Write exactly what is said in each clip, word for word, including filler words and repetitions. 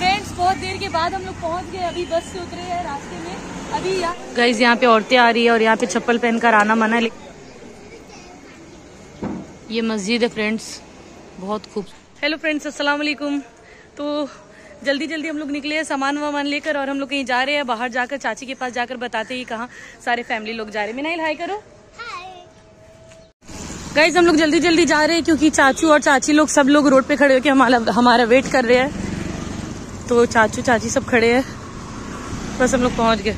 Friends बहुत देर के बाद हम लोग पहुंच गए, अभी बस से उतरे हैं रास्ते में। अभी यहाँ गाइस यहाँ पे औरतें आ रही है और यहाँ पे चप्पल पहनकर आना मना है। ये मस्जिद है फ्रेंड्स, बहुत खूब। हेलो फ्रेंड्स, अस्सलाम वालेकुम। तो जल्दी जल्दी हम लोग निकले हैं सामान वामान लेकर और हम लोग कहीं जा रहे हैं। बाहर जाकर चाची के पास जाकर बताते हैं कहाँ सारे फैमिली लोग जा रहे हैं। मिनाइल हाय करो। गाइज हम लोग जल्दी जल्दी जा रहे हैं क्योंकि चाचू और चाची लोग सब लोग रोड पे खड़े होकर हमारा हमारा वेट कर रहे हैं। तो चाचू चाची सब खड़े हैं, बस हम लोग पहुंच गए।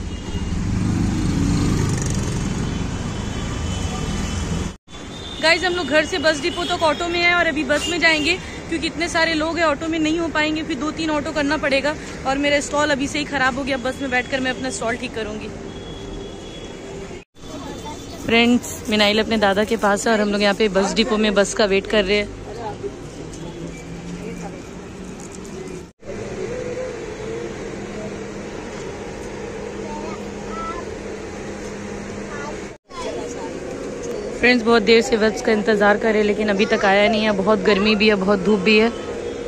गाइज हम लोग घर से बस डिपो तक ऑटो में हैं और अभी बस में जाएंगे क्योंकि इतने सारे लोग हैं, ऑटो में नहीं हो पाएंगे, फिर दो तीन ऑटो करना पड़ेगा। और मेरा स्टॉल अभी से ही खराब हो गया, बस में बैठकर मैं अपना स्टॉल ठीक करूंगी। फ्रेंड्स मिनाइल अपने दादा के पास है और हम लोग यहाँ पे बस डिपो में बस का वेट कर रहे हैं। फ्रेंड्स बहुत देर से बस का इंतजार कर रहे हैं लेकिन अभी तक आया नहीं है। बहुत गर्मी भी है, बहुत धूप भी है।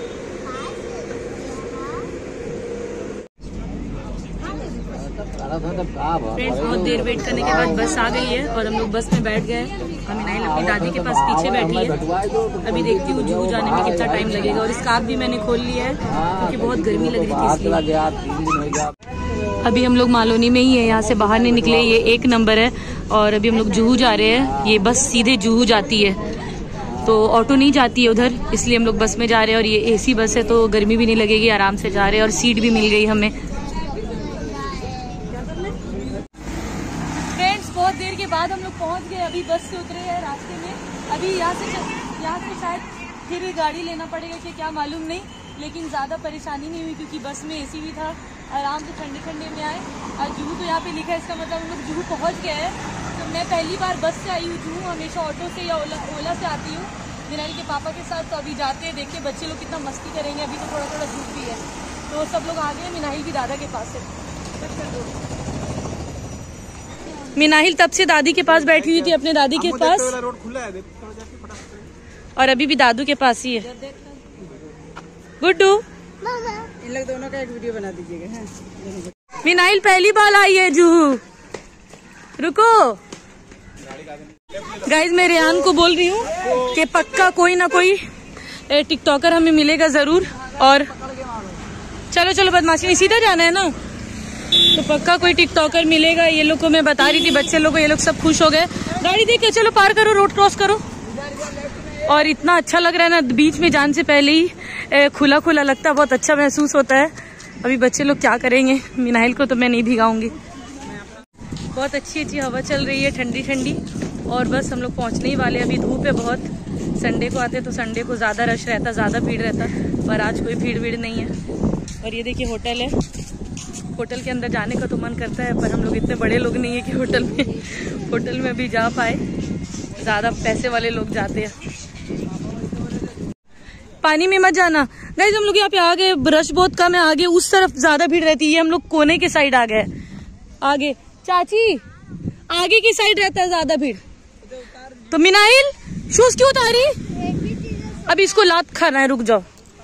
फ्रेंड्स बहुत देर वेट करने के बाद बस आ गई है और हम लोग बस में बैठ गए। और मिनाइल अपनी दादी के पास पीछे बैठी है। अभी देखती हूँ जूहू जाने में कितना टाइम लगेगा। और स्कार्फ भी मैंने खोल लिया है क्योंकि बहुत गर्मी लग रही थी इसलिए। अभी हम लोग मालोनी में ही है, यहाँ से बाहर नहीं निकले। ये एक नंबर है और अभी हम लोग जूहू जा रहे हैं। ये बस सीधे जूहू जाती है, तो ऑटो नहीं जाती है उधर, इसलिए हम लोग बस में जा रहे हैं। और ये एसी बस है तो गर्मी भी नहीं लगेगी, आराम से जा रहे हैं और सीट भी मिल गई हमें। फ्रेंड्स बहुत देर के बाद हम लोग पहुंच गए, अभी बस से उतरे हैं रास्ते में। अभी यहाँ से यहाँ से शायद फिर गाड़ी लेना पड़ेगा कि क्या मालूम नहीं, लेकिन ज़्यादा परेशानी नहीं हुई क्योंकि बस में एसी भी था, आराम से ठंडे ठंडे में आए। और जूहू तो यहाँ पे लिखा है, इसका मतलब हम लोग जूहू पहुँच गए हैं। तो मैं पहली बार बस से आई हूँ जूहू, हमेशा ऑटो से या ओला ओला से आती हूँ मिनाइल के पापा के साथ। तो अभी जाते हैं, देखिए बच्चे लोग कितना मस्ती करेंगे। अभी तो थोड़ा थोड़ा धूप भी है तो सब लोग आ गए। मिनाइल भी दादा के पास है। मिनाइल तब से दादी के पास बैठी हुई थी, अपने दादी के पास, और अभी भी दादू के पास ही है। गुड्डू इन लोग दोनों का एक वीडियो बना दीजिएगा। मिनाइल पहली बार आई है जूहू। रुको गाइज, मैं रेहान को बोल रही हूँ कि पक्का कोई ना कोई टिकटॉकर हमें मिलेगा जरूर। और चलो चलो बदमाशी नहीं, सीधा जाना है ना, तो पक्का कोई टिकटॉकर मिलेगा। ये लोग को मैं बता रही थी, बच्चे लोग को, ये लोग सब खुश हो गए। गाड़ी देख के चलो, पार करो, रोड क्रॉस करो। और इतना अच्छा लग रहा है ना, बीच में जाने से पहले ही खुला खुला लगता है, बहुत अच्छा महसूस होता है। अभी बच्चे लोग क्या करेंगे, मिनाइल को तो मैं नहीं भिगाऊंगी। बहुत अच्छी अच्छी हवा चल रही है, ठंडी ठंडी। और बस हम लोग पहुंचने ही वाले। अभी धूप है बहुत। संडे को आते तो संडे को ज़्यादा रश रहता, ज़्यादा भीड़ रहता, पर आज कोई भीड़ भीड़ नहीं है। और ये देखिए होटल है, होटल के अंदर जाने का तो मन करता है पर हम लोग इतने बड़े लोग नहीं है कि होटल में होटल में भी जा पाए, ज़्यादा पैसे वाले लोग जाते हैं। पानी में मत जाना गाइस, हम लोग यहाँ पे आ गए, रश बहुत कम है। आगे उस तरफ ज्यादा भीड़ रहती है, हम लोग कोने के साइड आ गए। आगे चाची, आगे की साइड रहता है ज्यादा भीड़। तो मिनाइल शूज क्यों उतारी? अब इसको लात खाना है, रुक जाओ।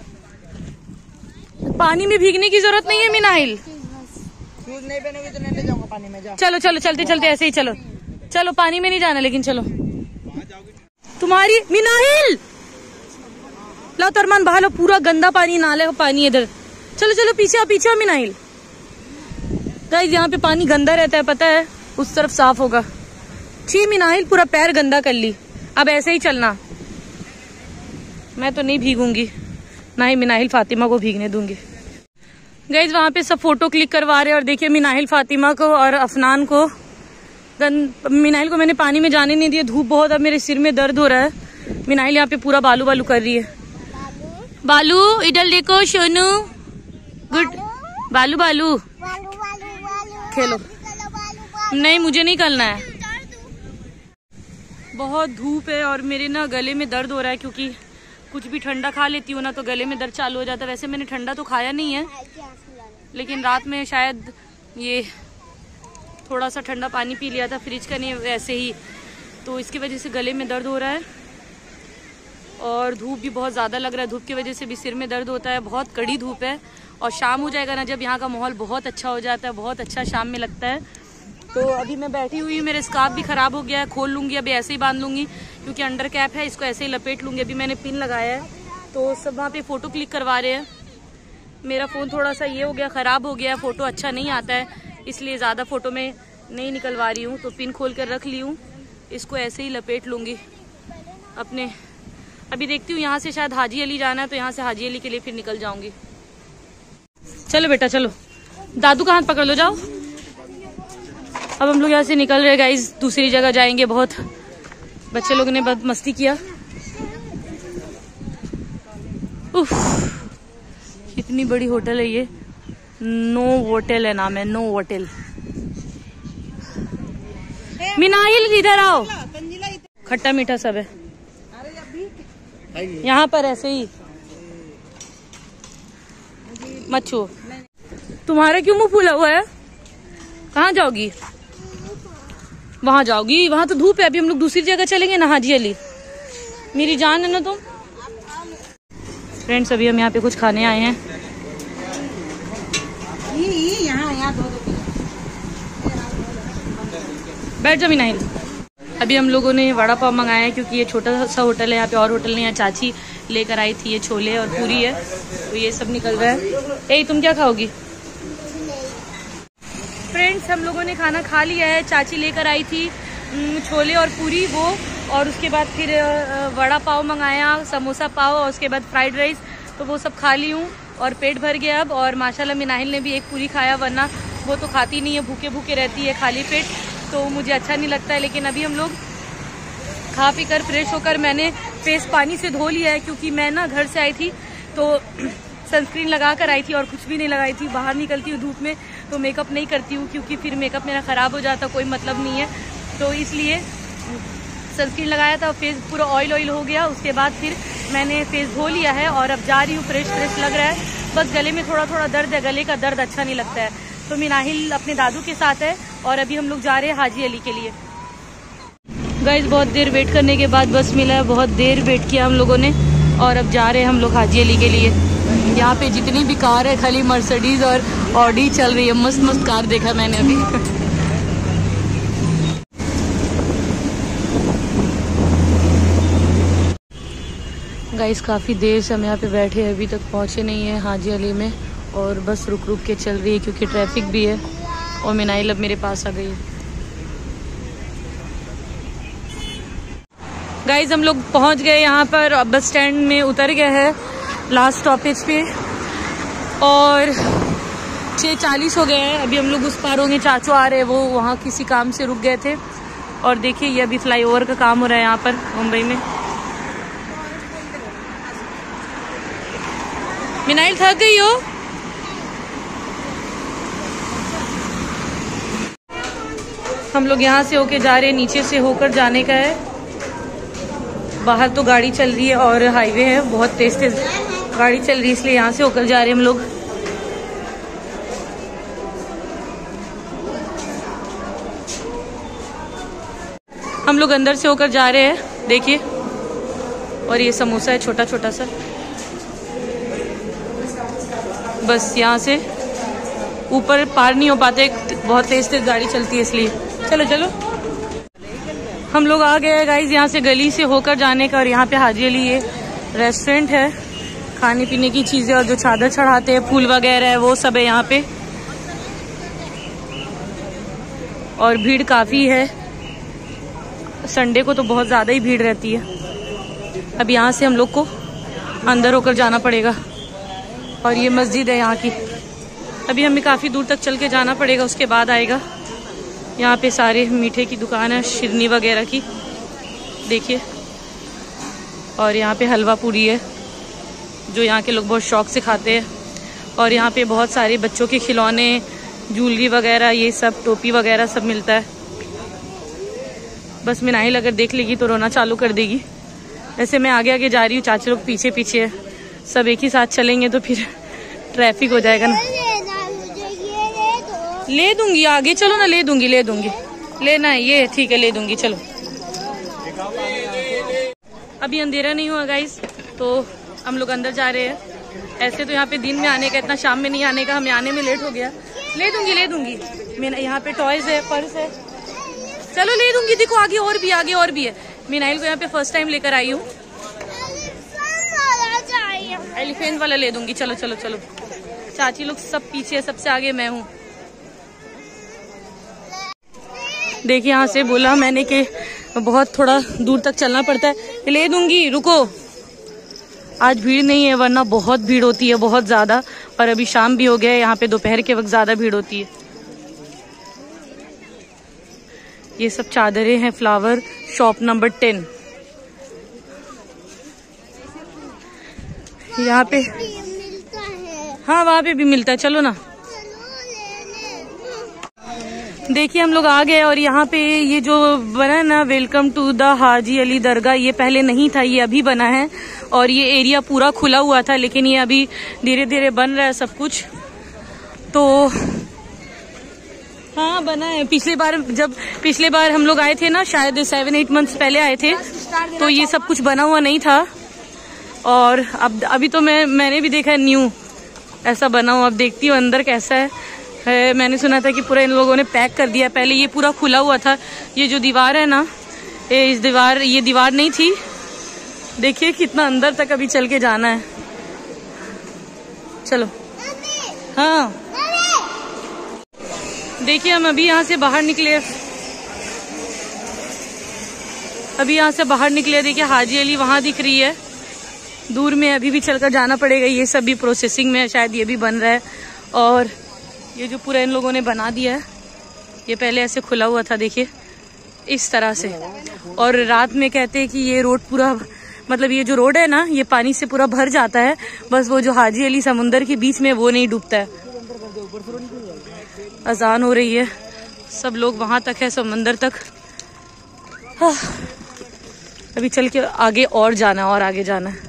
पानी में भीगने की जरूरत नहीं है मिनाइल। शूज नहीं पहनोगे तो नहीं ले जाऊंगा पानी में, जाओ। चलो चलो चलते चलते ऐसे ही चलो चलो, पानी में नहीं जाना लेकिन चलो। तुम्हारी मिनाइल ला तरमान बहा, पूरा गंदा पानी, नाले का पानी इधर। चलो चलो पीछे आओ, पीछे आओ मिनाइल। गाइस यहाँ पे पानी गंदा रहता है, पता है, उस तरफ साफ होगा। छी मिनाइल पूरा पैर गंदा कर ली, अब ऐसे ही चलना। मैं तो नहीं भीगूंगी, ना ही मिनाइल फातिमा को भीगने दूंगी। गाइस वहाँ पे सब फोटो क्लिक करवा रहे हैं और देखिए मिनाइल फातिमा को और अफनान को। मिनाइल को मैंने पानी में जाने नहीं दिया, धूप बहुत, अब मेरे सिर में दर्द हो रहा है। मिनाइल यहाँ पे पूरा बालू बालू कर रही है। बालू इधर देखो, सोनू गुड, बालू बालू खेलो। नहीं मुझे नहीं करना है, बहुत धूप है और मेरे ना गले में दर्द हो रहा है क्योंकि कुछ भी ठंडा खा लेती हूँ ना तो गले में दर्द चालू हो जाता है। वैसे मैंने ठंडा तो खाया नहीं है, लेकिन रात में शायद ये थोड़ा सा ठंडा पानी पी लिया था फ्रिज का, नहीं वैसे ही, तो इसकी वजह से गले में दर्द हो रहा है। और धूप भी बहुत ज़्यादा लग रहा है। धूप की वजह से भी सिर में दर्द होता है, बहुत कड़ी धूप है। और शाम हो जाएगा ना जब यहाँ का माहौल बहुत अच्छा हो जाता है, बहुत अच्छा शाम में लगता है। तो अभी मैं बैठी हुई हूँ, मेरा स्कार्फ भी ख़राब हो गया है, खोल लूँगी अभी, ऐसे ही बांध लूँगी क्योंकि अंडर कैप है, इसको ऐसे ही लपेट लूँगी। अभी मैंने पिन लगाया है तो सब वहाँ पे फ़ोटो क्लिक करवा रहे हैं। मेरा फ़ोन थोड़ा सा ये हो गया, ख़राब हो गया, फ़ोटो अच्छा नहीं आता है, इसलिए ज़्यादा फ़ोटो में नहीं निकलवा रही हूँ। तो पिन खोल कर रख ली हूँ, इसको ऐसे ही लपेट लूँगी अपने। अभी देखती हूँ, यहाँ से शायद हाजी अली जाना है तो यहाँ से हाजी अली के लिए फिर निकल जाऊँगी। चलो बेटा चलो, दादू का हाथ पकड़ लो, जाओ। अब हम लोग यहाँ से निकल रहे गाइस, दूसरी जगह जाएंगे। बहुत बच्चे लोग ने बहुत मस्ती किया। उफ, इतनी बड़ी होटल है ये, नो होटल है नाम है, नो होटल। मिनाइल इधर आओ, खट्टा मीठा सब है यहाँ पर, ऐसे ही मत छुओ। तुम्हारा क्यों मुंह फूला हुआ है? कहाँ जाओगी? वहां जाओगी? वहां तो धूप है। अभी हम लोग दूसरी जगह चलेंगे ना, हाजी अली। मेरी जान है ना तुम। फ्रेंड्स अभी हम यहाँ पे कुछ खाने आए हैं। ये ये यहाँ यहाँ दो दो बैठ जा मिनाइल। अभी हम लोगों ने वड़ा पाव मंगाया है क्योंकि ये छोटा सा होटल है, यहाँ पे और होटल नहीं है। चाची लेकर आई थी, ये छोले और पूरी है, तो ये सब निकल रहा है। ए तुम क्या खाओगी? फ्रेंड्स हम लोगों ने खाना खा लिया है। चाची लेकर आई थी छोले और पूरी वो, और उसके बाद फिर वड़ा पाव मंगाया, समोसा पाव, और उसके बाद फ्राइड राइस, तो वो सब खा ली हूँ और पेट भर गया अब। और माशाल्लाह मिनाहिल ने भी एक पूरी खाया, वरना वो तो खाती नहीं है, भूखे भूखे रहती है खाली पेट, तो मुझे अच्छा नहीं लगता है। लेकिन अभी हम लोग खा पी कर फ्रेश होकर, मैंने फेस पानी से धो लिया है क्योंकि मैं ना घर से आई थी तो सनस्क्रीन लगा कर आई थी और कुछ भी नहीं लगाई थी। बाहर निकलती हूँ धूप में तो मेकअप नहीं करती हूँ क्योंकि फिर मेकअप मेरा ख़राब हो जाता, कोई मतलब नहीं है, तो इसलिए सनस्क्रीन लगाया था। फेस पूरा ऑयल ऑयल हो गया, उसके बाद फिर मैंने फेस धो लिया है और अब जा रही हूँ। फ्रेश फ्रेश लग रहा है, बस गले में थोड़ा थोड़ा दर्द है, गले का दर्द अच्छा नहीं लगता है। तो मिनाहिल अपने दादू के साथ है और अभी हम लोग जा रहे हैं हाजी अली के लिए। गाइस बहुत देर वेट करने के बाद बस मिला है, बहुत देर वेट किया हम लोगों ने और अब जा रहे हैं हम लोग हाजी अली के लिए। यहाँ पे जितनी भी कार है खाली मर्सिडीज और ऑडी चल रही है, मस्त मस्त कार देखा मैंने अभी। गाइस काफ़ी देर से हम यहाँ पे बैठे हैं, अभी तक पहुँचे नहीं है हाजी अली में, और बस रुक रुक के चल रही है क्योंकि ट्रैफिक भी है। और मिनाइल अब मेरे पास आ गई है। गाइस हम लोग पहुँच गए यहाँ पर, बस स्टैंड में उतर गए हैं लास्ट स्टॉपेज पे, और छः चालीस हो गए हैं। अभी हम लोग उस पार होंगे, चाचू आ रहे हैं, वो वहाँ किसी काम से रुक गए थे। और देखिए ये अभी फ्लाईओवर का काम हो रहा है यहाँ पर मुंबई में। मिनाइल थक गई हो? हम लोग यहाँ से होके जा रहे हैं, नीचे से होकर जाने का है। बाहर तो गाड़ी चल रही है और हाईवे है, बहुत तेज तेज गाड़ी चल रही है, इसलिए यहाँ से होकर जा रहे हैं हम लोग। हम लोग अंदर से होकर जा रहे हैं, देखिए। और ये समोसा है छोटा छोटा सा, बस यहाँ से ऊपर पार नहीं हो पाते, बहुत तेज तेज गाड़ी चलती है इसलिए। चलो चलो हम लोग आ गए गाइज यहाँ से गली से होकर जाने का। और यहाँ पे हाजी अली ये रेस्टोरेंट है, खाने पीने की चीजें और जो चादर चढ़ाते हैं, फूल वगैरह है, वो सब है यहाँ पे। और भीड़ काफी है, संडे को तो बहुत ज्यादा ही भीड़ रहती है। अब यहाँ से हम लोग को अंदर होकर जाना पड़ेगा। और ये मस्जिद है यहाँ की, अभी हमें काफी दूर तक चल के जाना पड़ेगा, उसके बाद आएगा। यहाँ पे सारे मीठे की दुकान है, शिरनी वगैरह की, देखिए। और यहाँ पे हलवा पूरी है जो यहाँ के लोग बहुत शौक से खाते हैं। और यहाँ पे बहुत सारे बच्चों के खिलौने, ज्वेलरी वगैरह, ये सब टोपी वगैरह सब मिलता है। बस मिनाइल अगर देख लेगी तो रोना चालू कर देगी। वैसे मैं आगे आगे जा रही हूँ, चाचा लोग पीछे पीछे है, सब एक ही साथ चलेंगे तो फिर ट्रैफिक हो जाएगा ना। ले दूंगी, आगे चलो ना, ले दूंगी ले दूंगी लेना है ये, ठीक है ले दूंगी, चलो। अभी अंधेरा नहीं हुआ गाइस, तो हम लोग अंदर जा रहे हैं। ऐसे तो यहाँ पे दिन में आने का, इतना शाम में नहीं आने का, हमें आने में लेट हो गया। ले दूंगी ले दूंगी मैं, यहाँ पे टॉयज है, पर्स है, चलो ले दूंगी। देखो आगे और भी आगे और भी है। मीनाइल को यहाँ पे फर्स्ट टाइम लेकर आई हूँ, एलिफेंट वाला ले दूंगी। चलो चलो चलो, चाची लोग सब पीछे, सबसे आगे मैं हूँ। देखिए यहाँ से बोला मैंने कि बहुत थोड़ा दूर तक चलना पड़ता है। ले दूंगी, रुको। आज भीड़ नहीं है, वरना बहुत भीड़ होती है, बहुत ज्यादा। और अभी शाम भी हो गया है, यहाँ पे दोपहर के वक्त ज्यादा भीड़ होती है। ये सब चादरें हैं, फ्लावर शॉप नंबर टेन। यहाँ पे मिलता है। हाँ वहाँ पे भी मिलता है, चलो ना। देखिए हम लोग आ गए और यहाँ पे ये जो बना ना, welcome to the Haji Ali Dargah, ये पहले नहीं था, ये अभी बना है। और ये एरिया पूरा खुला हुआ था, लेकिन ये अभी धीरे धीरे बन रहा है सब कुछ। तो हाँ बना है। पिछले बार जब पिछले बार हम लोग आए थे ना, शायद सेवन एट मंथ्स पहले आए थे, तो ये सब कुछ बना हुआ नहीं था। और अब अभी तो मैं मैंने भी देखा है न्यू ऐसा बना हुआ। अब देखती हूँ अंदर कैसा है। है मैंने सुना था कि पूरा इन लोगों ने पैक कर दिया। पहले ये पूरा खुला हुआ था। ये जो दीवार है ना, ये इस दीवार ये दीवार नहीं थी। देखिए कितना अंदर तक अभी चल के जाना है। चलो हाँ, देखिए हम अभी यहाँ से बाहर निकले अभी यहाँ से बाहर निकले देखिए हाजी अली वहां दिख रही है दूर में। अभी भी चलकर जाना पड़ेगा। ये सब भी प्रोसेसिंग में है, शायद ये भी बन रहा है। और ये जो पूरा इन लोगों ने बना दिया है, ये पहले ऐसे खुला हुआ था, देखिए इस तरह से। और रात में कहते हैं कि ये रोड पूरा, मतलब ये जो रोड है ना, ये पानी से पूरा भर जाता है। बस वो जो हाजी अली समुंदर के बीच में, वो नहीं डूबता है। अजान हो रही है, सब लोग वहां तक है, समंदर तक। हाँ, अभी चल के आगे और जाना है, और आगे जाना है।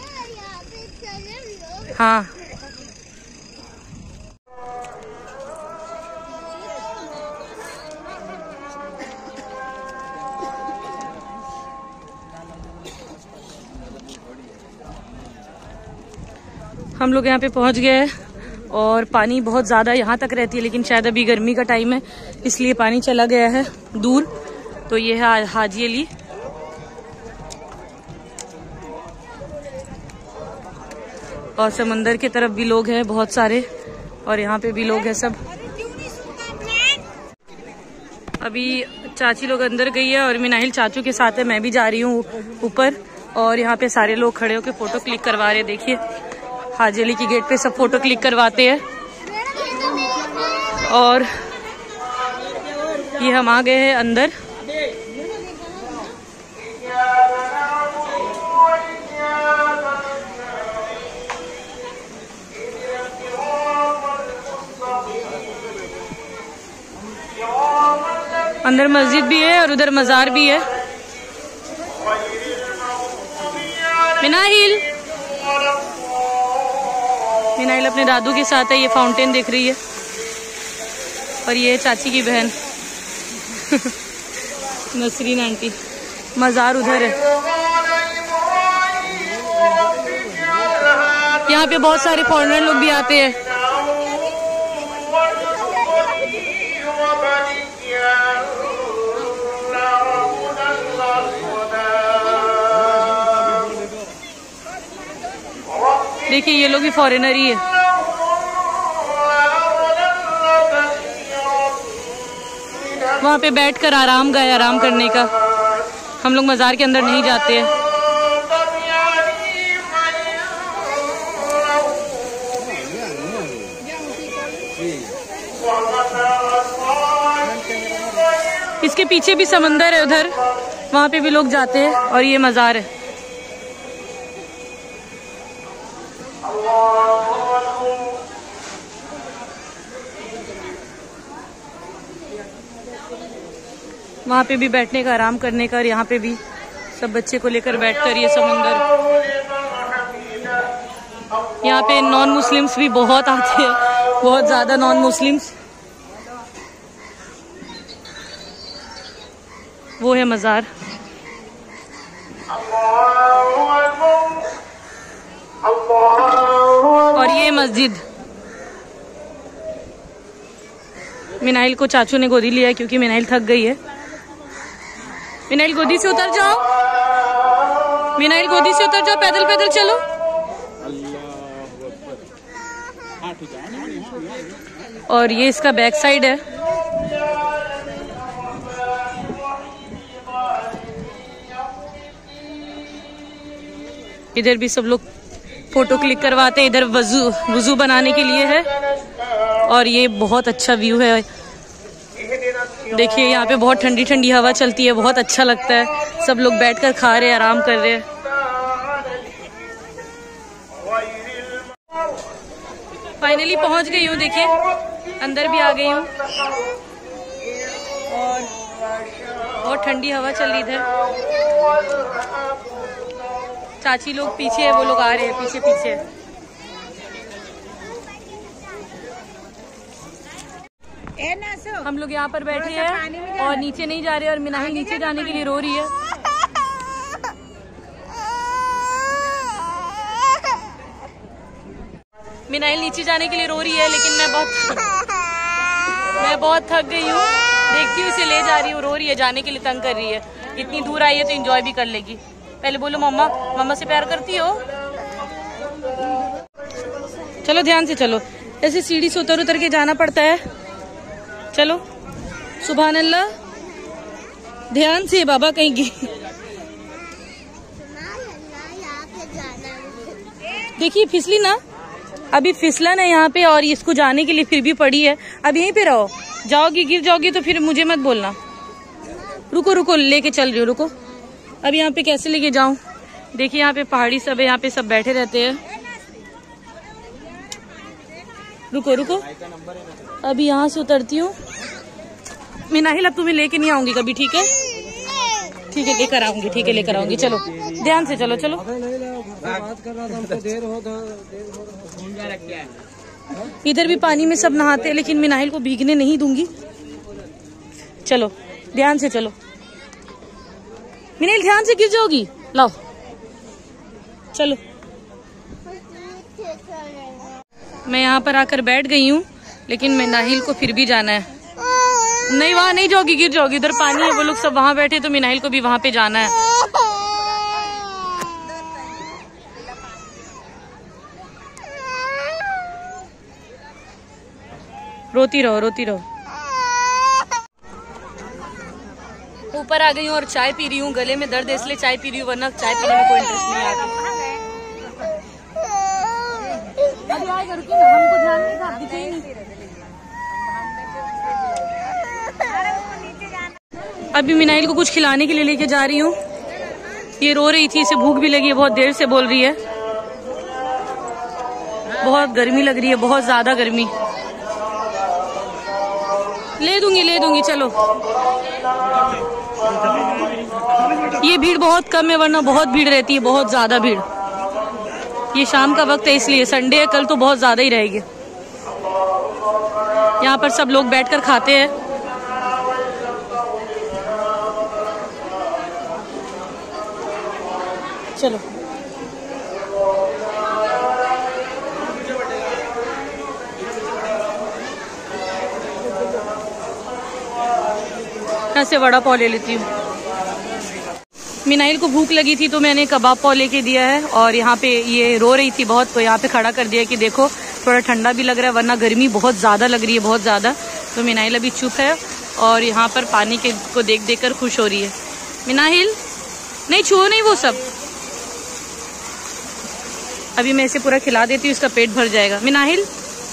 हाँ हम लोग यहाँ पे पहुँच गए हैं। और पानी बहुत ज़्यादा यहाँ तक रहती है, लेकिन शायद अभी गर्मी का टाइम है, इसलिए पानी चला गया है दूर। तो ये है हाजी अली। और समंदर की तरफ भी लोग हैं बहुत सारे, और यहाँ पे भी लोग हैं सब। अभी चाची लोग अंदर गई है और मीनाहिल चाचू के साथ है। मैं भी जा रही हूँ ऊपर। और यहाँ पे सारे लोग खड़े होकर फोटो क्लिक करवा रहे हैं। देखिए हाजी अली की गेट पे सब फोटो क्लिक करवाते हैं। और ये हम आ गए हैं अंदर। अंदर मस्जिद भी है और उधर मजार भी है। मिनाहिल मिनाहिल अपने दादू के साथ है। ये फाउंटेन देख रही है। और ये है चाची की बहन नसरीन आंटी। मजार उधर है। यहाँ पे बहुत सारे फॉरेनर लोग भी आते हैं। देखिए ये लोग भी फॉरेनर ही है। वहाँ पे बैठकर आराम गए आराम करने का। हम लोग मजार के अंदर नहीं जाते हैं। इसके पीछे भी समंदर है उधर, वहाँ पे भी लोग जाते हैं। और ये मजार है। वहाँ पे भी बैठने का, आराम करने का। और यहाँ पे भी सब बच्चे को लेकर बैठकर ये समंदर। यहाँ पे नॉन मुस्लिम्स भी बहुत आते हैं, बहुत ज्यादा नॉन मुस्लिम्स। वो है मजार। और ये मस्जिद। मिनाइल को चाचू ने गोदी लिया है क्योंकि मिनाइल थक गई है। मिनाइल गोदी से उतर जाओ, मिनाइल गोदी से उतर जाओ, पैदल पैदल चलो। और ये इसका बैक साइड है। इधर भी सब लोग फोटो क्लिक करवाते हैं। इधर वजू वजू बनाने के लिए है। और ये बहुत अच्छा व्यू है। देखिए यहाँ पे बहुत ठंडी ठंडी हवा चलती है, बहुत अच्छा लगता है। सब लोग बैठकर खा रहे हैं, आराम कर रहे हैं। फाइनली पहुंच गई हूँ, देखिए अंदर भी आ गई हूँ। और बहुत ठंडी हवा चल रही इधर। चाची लोग पीछे है, वो लोग आ रहे हैं पीछे पीछे। हम लोग यहाँ पर बैठे हैं और नीचे नहीं जा रहे, और मिनाहिल नीचे जाने के लिए रो रही है। मिनाहिल नीचे जाने के लिए रो रही है, लेकिन मैं बहुत मैं बहुत थक गई हूँ। देखती हूँ इसे ले जा रही हूँ, रो रही है, जाने के लिए तंग कर रही है। इतनी दूर आई है तो एंजॉय भी कर लेगी। पहले बोलो मम्मा, मम्मा से प्यार करती हो? चलो ध्यान से चलो, ऐसे सीढ़ी से उतर उतर के जाना पड़ता है। चलो, सुभान अल्लाह, ध्यान से बाबा कहीं गिर। देखिए फिसली ना, अभी फिसलन है यहाँ पे, और इसको जाने के लिए फिर भी पड़ी है। अब यहीं पे रहो, जाओगी गिर जाओगी तो फिर मुझे मत बोलना। रुको रुको, लेके चल रही हो, रुको। अब यहाँ पे कैसे लेके जाऊं? देखिए यहाँ पे पहाड़ी सब है, यहाँ पे सब बैठे रहते हैं। रुको रुको, अभी यहाँ से उतरती हूँ। मिनाहिल अब तुम्हें लेके नहीं आऊंगी कभी, ठीक है? ठीक है, लेकर आऊंगी, ठीक है लेकर आऊंगी। चलो ध्यान से चलो, चलो। इधर भी पानी में सब नहाते हैं, लेकिन मिनाहिल को भीगने नहीं दूंगी। चलो ध्यान से चलो। मिनाहिल ध्यान से गिर जाओगी, लाओ चलो। मैं यहाँ पर आकर बैठ गई हूँ, लेकिन मिनाहिल को फिर भी जाना है। नहीं, वहाँ नहीं जाओगी, गिर जाओगी। उधर पानी है, वो लोग सब वहाँ बैठे, तो मिनाहिल को भी वहाँ पे जाना है। रोती रहो, रोती रहो। ऊपर आ गई हूँ और चाय पी रही हूँ। गले में दर्द है इसलिए चाय पी रही हूँ, वरना चाय पीने में कोई इंटरेस्ट नहीं आता। अभी आएगा, रुकिए ना, हमको ध्यान नहीं था, दिखे ही नहीं। अभी मिनाइल को कुछ खिलाने के लिए लेके जा रही हूँ। ये रो रही थी, इसे भूख भी लगी है, बहुत देर से बोल रही है। बहुत गर्मी लग रही है, बहुत ज्यादा गर्मी। ले दूंगी ले दूंगी, चलो। ये भीड़ बहुत कम है, वरना बहुत भीड़ रहती है, बहुत ज्यादा भीड़। ये शाम का वक्त है इसलिए, संडे है, कल तो बहुत ज्यादा ही रहेगी। यहाँ पर सब लोग बैठकर खाते हैं। चलो ऐसे वड़ा पाव ले लेती हूँ। मिनाइल को भूख लगी थी तो मैंने कबाब पाव लेके दिया है। और यहाँ पे ये रो रही थी बहुत, तो यहाँ पे खड़ा कर दिया कि देखो थोड़ा ठंडा भी लग रहा है, वरना गर्मी बहुत ज़्यादा लग रही है, बहुत ज़्यादा। तो मिनाइल अभी चुप है और यहाँ पर पानी के को देख देख कर खुश हो रही है। मिनाइल नहीं, छुओ नहीं वो सब। अभी मैं इसे पूरा खिला देती हूँ, इसका पेट भर जाएगा। मिनाहिल,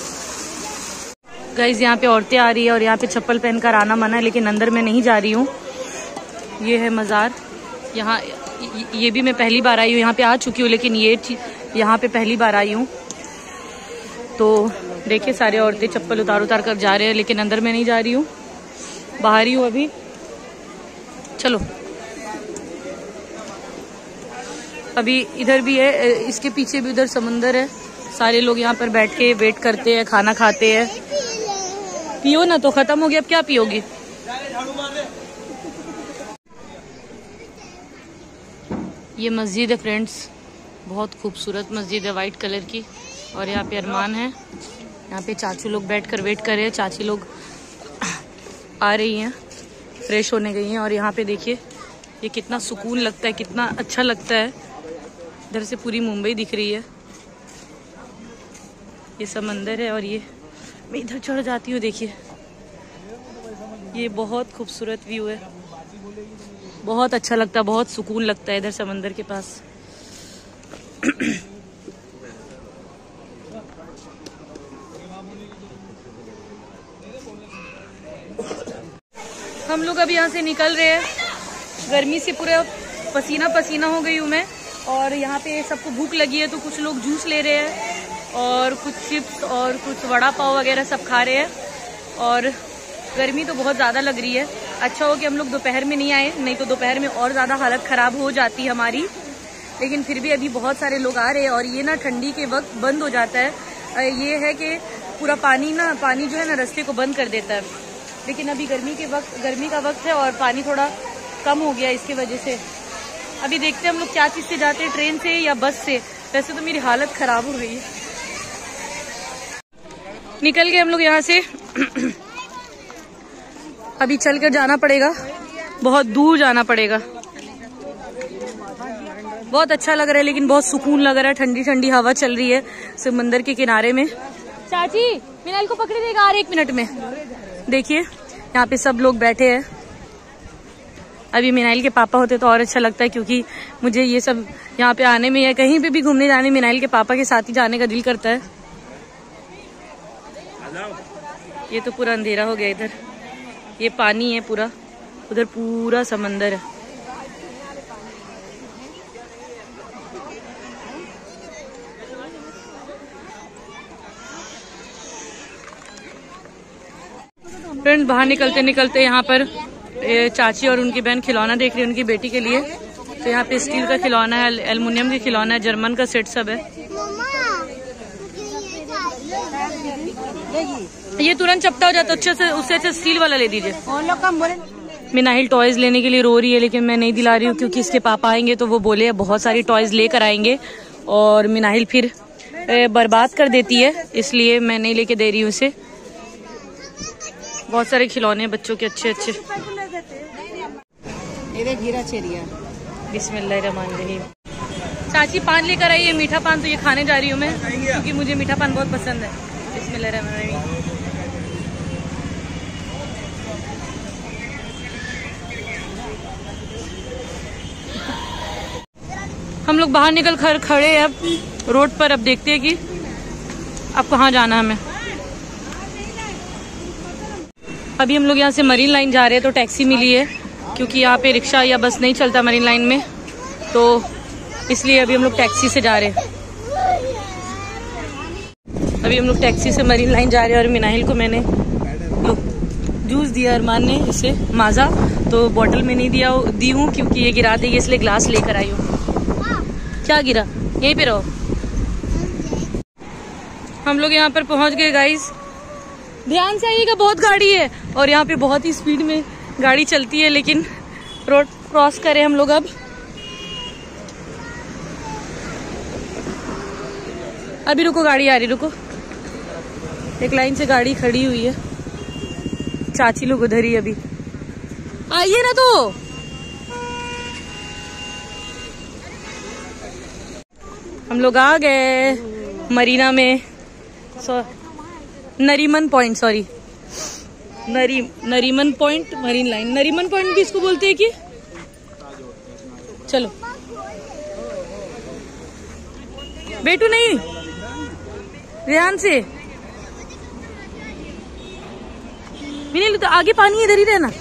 गाइस यहाँ पे औरतें आ रही है और यहाँ पे चप्पल पहनकर आना मना है, लेकिन अंदर मैं नहीं जा रही हूँ। ये है मज़ार। यहाँ ये भी मैं पहली बार आई हूँ, यहाँ पे आ चुकी हूँ, लेकिन ये यहाँ पे पहली बार आई हूँ। तो देखिए सारे औरतें चप्पल उतार उतार कर जा रहे हैं, लेकिन अंदर मैं नहीं जा रही हूँ, बाहर ही हूँ अभी। चलो अभी इधर भी है, इसके पीछे भी उधर समंदर है। सारे लोग यहाँ पर बैठ के वेट करते हैं, खाना खाते हैं। पियो ना, तो खत्म हो गया, अब क्या पियोगी? ये मस्जिद है फ्रेंड्स, बहुत खूबसूरत मस्जिद है वाइट कलर की। और यहाँ पे अरमान है, यहाँ पे चाचू लोग बैठकर वेट कर रहे हैं। चाची लोग आ रही हैं, फ्रेश होने गई हैं। और यहाँ पे देखिए ये कितना सुकून लगता है, कितना अच्छा लगता है। इधर से पूरी मुंबई दिख रही है, ये समंदर है। और ये मैं इधर चढ़ जाती हूँ, देखिए ये बहुत खूबसूरत व्यू है, बहुत अच्छा लगता है, बहुत सुकून लगता है इधर समंदर के पास। हम लोग अभी यहाँ से निकल रहे हैं, गर्मी से पूरा पसीना पसीना हो गई हूँ मैं। और यहाँ पे सबको भूख लगी है तो कुछ लोग जूस ले रहे हैं और कुछ चिप्स और कुछ वड़ा पाव वगैरह सब खा रहे हैं। और गर्मी तो बहुत ज़्यादा लग रही है। अच्छा हो कि हम लोग दोपहर में नहीं आए, नहीं तो दोपहर में और ज़्यादा हालत ख़राब हो जाती हमारी। लेकिन फिर भी अभी बहुत सारे लोग आ रहे हैं और ये ना ठंडी के वक्त बंद हो जाता है। ये है कि पूरा पानी ना पानी जो है ना रास्ते को बंद कर देता है। लेकिन अभी गर्मी के वक्त गर्मी का वक्त है और पानी थोड़ा कम हो गया, इसकी वजह से अभी देखते हैं हम लोग क्या चीज़ से जाते हैं, ट्रेन से या बस से। वैसे तो मेरी हालत ख़राब हो गई है। निकल गए हम लोग यहाँ से। अभी चल कर जाना पड़ेगा, बहुत दूर जाना पड़ेगा। बहुत अच्छा लग रहा है, लेकिन बहुत सुकून लग रहा है। ठंडी ठंडी हवा चल रही है समंदर के किनारे में। चाची मिनाल को पकड़े देगा और एक मिनट में। देखिए यहाँ पे सब लोग बैठे हैं। अभी मिनाइल के पापा होते तो और अच्छा लगता है, क्योंकि मुझे ये सब यहाँ पे आने में या कहीं पे भी घूमने जाने मिनाइल के पापा के साथ ही जाने का दिल करता है। ये तो पूरा अंधेरा हो गया इधर, ये पानी है पूरा, उधर पूरा समंदर है। फ्रेंड बाहर निकलते निकलते यहाँ पर चाची और उनकी बहन खिलौना देख रही है उनकी बेटी के लिए। तो यहाँ पे स्टील का खिलौना है, एल्युमिनियम का खिलौना है, जर्मन का सेट सब है। ये तुरंत चपटा हो जाता, अच्छे से उससे अच्छा स्टील वाला ले दीजिए। मिनाहिल टॉयज लेने के लिए रो रही है, लेकिन मैं नहीं दिला रही हूँ, क्योंकि इसके पापा आएंगे तो वो बोले बहुत सारी टॉयज लेकर आएंगे और मिनाहिल फिर बर्बाद कर देती है, इसलिए मैं नहीं लेके दे रही हूँ उसे। बहुत सारे खिलौने बच्चों के अच्छे अच्छे। बिस्मिल्लाहिर्रहमानिर्रहीम। चाची पान लेकर आई है, मीठा पान। तो ये खाने जा रही हूँ मैं, क्योंकि मुझे मीठा पान बहुत पसंद है। बिस्मिल्लाहिर्रहमानिर्रहीम। हम लोग बाहर निकल कर खड़े हैं अब रोड पर। अब देखते हैं कि अब कहाँ जाना है हमें। अभी हम लोग यहाँ से मरीन लाइन जा रहे हैं, तो टैक्सी मिली है, क्योंकि यहाँ पे रिक्शा या बस नहीं चलता मरीन लाइन में, तो इसलिए अभी हम लोग टैक्सी से जा रहे हैं। अभी हम लोग टैक्सी से मरीन लाइन जा रहे हैं। और मिनाहिल को मैंने जूस दिया, अरमान ने इसे माजा, तो बॉटल में नहीं दिया दी हूँ, क्योंकि ये गिरा देगी, इसलिए ग्लास लेकर आई हूँ। क्या गिरा? यहीं पे रहो। हम लोग यहाँ पर पहुँच गए गाइस। ध्यान से आइएगा, बहुत गाड़ी है और यहाँ पे बहुत ही स्पीड में गाड़ी चलती है। लेकिन रोड क्रॉस करें हम लोग अब। अभी रुको, गाड़ी आ रही, रुको। एक लाइन से गाड़ी खड़ी हुई है। चाची लोग उधर ही, अभी आइए ना। तो हम लोग आ गए मरीना में, सो Nariman point, sorry Nari Nariman point marine line. Nariman point भी इसको बोलते हैं कि। चलो बेटू, नहीं ध्यान से। मिनिल तो आगे पानी, इधर ही रहना।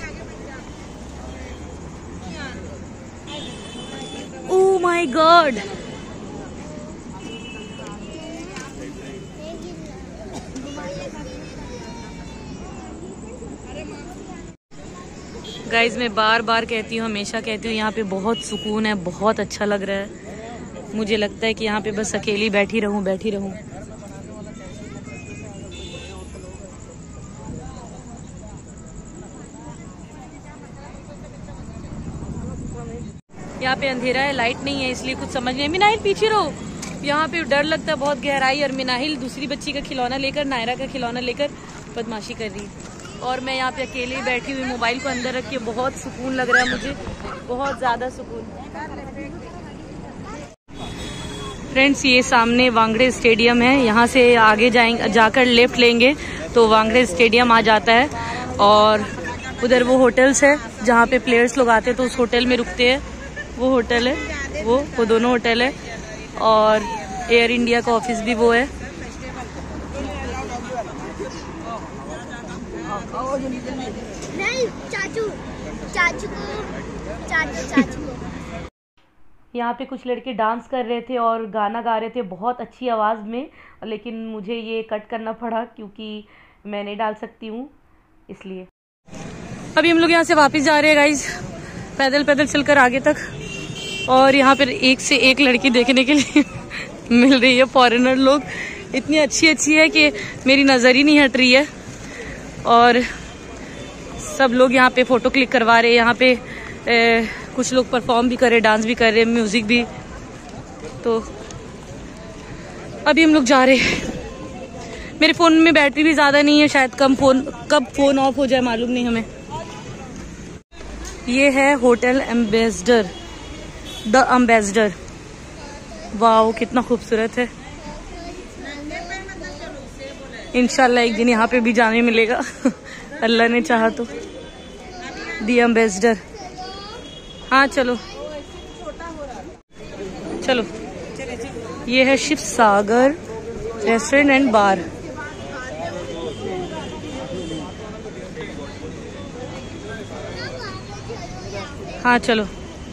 ओह माय गॉड, गाइज मैं बार बार कहती हूँ, हमेशा कहती हूँ, यहाँ पे बहुत सुकून है, बहुत अच्छा लग रहा है। मुझे लगता है कि यहाँ पे बस अकेली बैठी रहूँ बैठी रहूँ। यहाँ पे अंधेरा है, लाइट नहीं है, इसलिए कुछ समझ नहीं। मिनाहिल पीछे रहो, यहाँ पे डर लगता है बहुत गहराई। और मिनाहिल दूसरी बच्ची का खिलौना लेकर, नायरा का खिलौना लेकर बदमाशी कर रही है। और मैं यहाँ पे अकेले बैठी हुई मोबाइल को अंदर रख के, बहुत सुकून लग रहा है मुझे, बहुत ज़्यादा सुकून। फ्रेंड्स, ये सामने वांगड़े स्टेडियम है, यहाँ से आगे जाएंगे, जाकर लेफ्ट लेंगे तो वांगड़े स्टेडियम आ जाता है। और उधर वो होटल्स है जहाँ पे प्लेयर्स लोग आते हैं, तो उस होटल में रुकते हैं। वो होटल है, वो वो दोनों होटल है। और एयर इंडिया का ऑफिस भी वो है। नहीं, चाचू चाचू को चाचू चाचू को यहाँ पे कुछ लड़के डांस कर रहे थे और गाना गा रहे थे बहुत अच्छी आवाज़ में, लेकिन मुझे ये कट करना पड़ा क्योंकि मैं नहीं डाल सकती हूँ, इसलिए। अभी हम लोग यहाँ से वापस जा रहे हैं गाइज, पैदल पैदल चलकर आगे तक। और यहाँ पर एक से एक लड़की देखने के लिए मिल रही है, फॉरेनर लोग इतनी अच्छी अच्छी है कि मेरी नज़र ही नहीं हट रही है। और सब लोग यहाँ पे फ़ोटो क्लिक करवा रहे हैं। यहाँ पे ए, कुछ लोग परफॉर्म भी कर रहे, डांस भी कर रहे, म्यूजिक भी। तो अभी हम लोग जा रहे हैं। मेरे फ़ोन में बैटरी भी ज़्यादा नहीं है, शायद कम फ़ोन कब फ़ोन ऑफ हो जाए मालूम नहीं हमें। ये है होटल एम्बेसडर, द एम्बेसडर। वाह, कितना खूबसूरत है। इंशाल्लाह एक दिन यहाँ पे भी जाने मिलेगा अल्लाह ने चाहा तो। दी एम्बेसडर, हाँ चलो चलो। ये है Shiv Sagar restaurant and bar. हाँ चलो।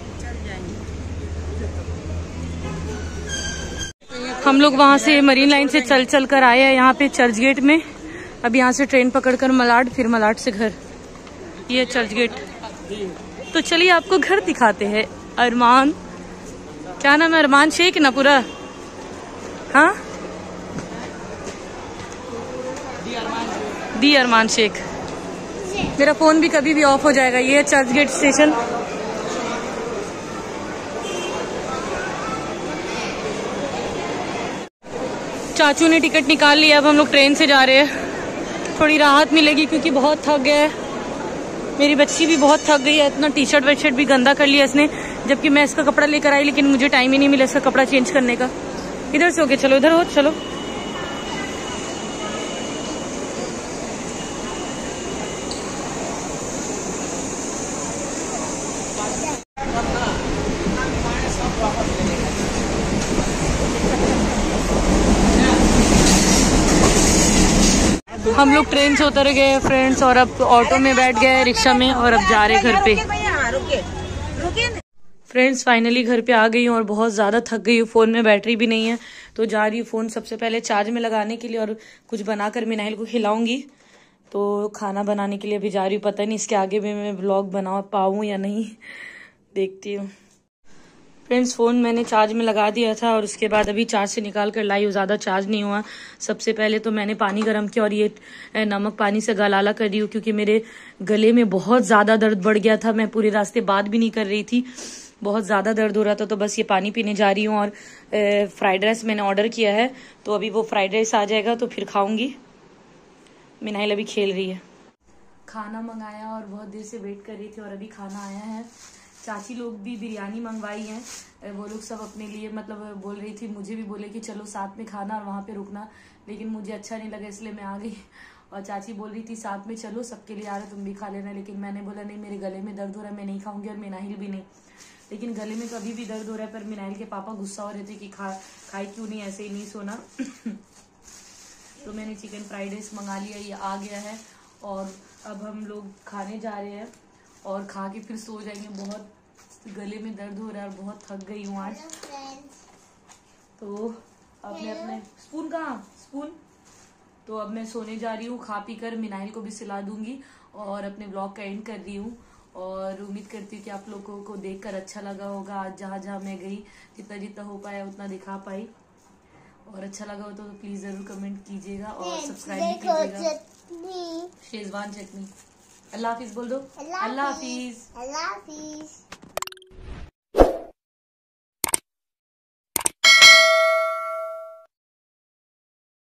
हम लोग वहाँ से मरीन लाइन से चल चल कर आए हैं यहाँ पे चर्च गेट में। अब यहाँ से ट्रेन पकड़कर मलाड, फिर मलाड से घर। ये चर्च गेट। तो चलिए आपको घर दिखाते हैं। अरमान, क्या नाम है? अरमान शेख ना पूरा? हाँ, दी अरमान शेख। मेरा फोन भी कभी भी ऑफ हो जाएगा। ये है चर्च गेट स्टेशन। चाचू ने टिकट निकाल लिया, अब हम लोग ट्रेन से जा रहे हैं। थोड़ी राहत मिलेगी क्योंकि बहुत थक गया है। मेरी बच्ची भी बहुत थक गई है, इतना टी शर्ट वेट शर्ट भी गंदा कर लिया इसने, जबकि मैं इसका कपड़ा लेकर आई, लेकिन मुझे टाइम ही नहीं मिला इसका कपड़ा चेंज करने का। इधर से होके चलो, इधर हो चलो। हम लोग ट्रेन से उतर गए फ्रेंड्स, और अब ऑटो में बैठ गए, रिक्शा में, और अब जा रहे घर पे। फ्रेंड्स फाइनली घर पे आ गई हूँ और बहुत ज़्यादा थक गई हूँ। फ़ोन में बैटरी भी नहीं है, तो जा रही हूँ फ़ोन सबसे पहले चार्ज में लगाने के लिए, और कुछ बनाकर मिनाइल को खिलाऊंगी। तो खाना बनाने के लिए भी जा रही हूँ। पता नहीं इसके आगे भी मैं व्लॉग बना पाऊँ या नहीं, देखती हूँ। फ्रेंड्स फ़ोन मैंने चार्ज में लगा दिया था और उसके बाद अभी चार्ज से निकाल कर लाई हूँ, ज़्यादा चार्ज नहीं हुआ। सबसे पहले तो मैंने पानी गर्म किया और ये नमक पानी से गलाला कर दी हूँ, क्योंकि मेरे गले में बहुत ज़्यादा दर्द बढ़ गया था। मैं पूरे रास्ते बात भी नहीं कर रही थी, बहुत ज़्यादा दर्द हो रहा था। तो बस ये पानी पीने जा रही हूँ। और फ्राइड राइस मैंने ऑर्डर किया है, तो अभी वो फ्राइड राइस आ जाएगा तो फिर खाऊंगी। मिनाइल अभी खेल रही है। खाना मंगाया और बहुत देर से वेट कर रही थी और अभी खाना आया है। चाची लोग भी बिरयानी मंगवाई है, वो लोग सब अपने लिए मतलब बोल रही थी, मुझे भी बोले कि चलो साथ में खाना और वहाँ पे रुकना, लेकिन मुझे अच्छा नहीं लगा इसलिए मैं आ गई। और चाची बोल रही थी साथ में चलो, सबके लिए आ रहा तुम भी खा लेना, लेकिन मैंने बोला नहीं, मेरे गले में दर्द हो रहा है, मैं नहीं खाऊंगी, और मिनाइल भी नहीं। लेकिन गले में कभी भी दर्द हो रहा है, पर मिनाइल के पापा गुस्सा हो रहे थे कि खा खाई क्यों नहीं, ऐसे ही नहीं सोना। तो मैंने चिकन फ्राइड राइस मंगा लिया, ये आ गया है। और अब हम लोग खाने जा रहे हैं और खा के फिर सो जाएंगे। बहुत गले में दर्द हो रहा है और बहुत थक गई हूँ आज। तो अब मैं अपने स्पून कहाँ स्पून तो अब मैं सोने जा रही हूँ। खा पी कर मिनाइल को भी सिला दूंगी और अपने ब्लॉग का एंड कर रही हूँ। और उम्मीद करती हूँ कि आप लोगों को देखकर अच्छा लगा होगा। आज जहाँ जहाँ मैं गई, जितना जितना हो पाया उतना दिखा पाई। और अच्छा लगा हो तो प्लीज जरूर कमेंट कीजिएगा और सब्सक्राइब भी कीजिएगा। शेजवान चटनी। अल्लाह हाफिज बोल दो। अल्लाह हाफिज। अल्लाह हाफिज।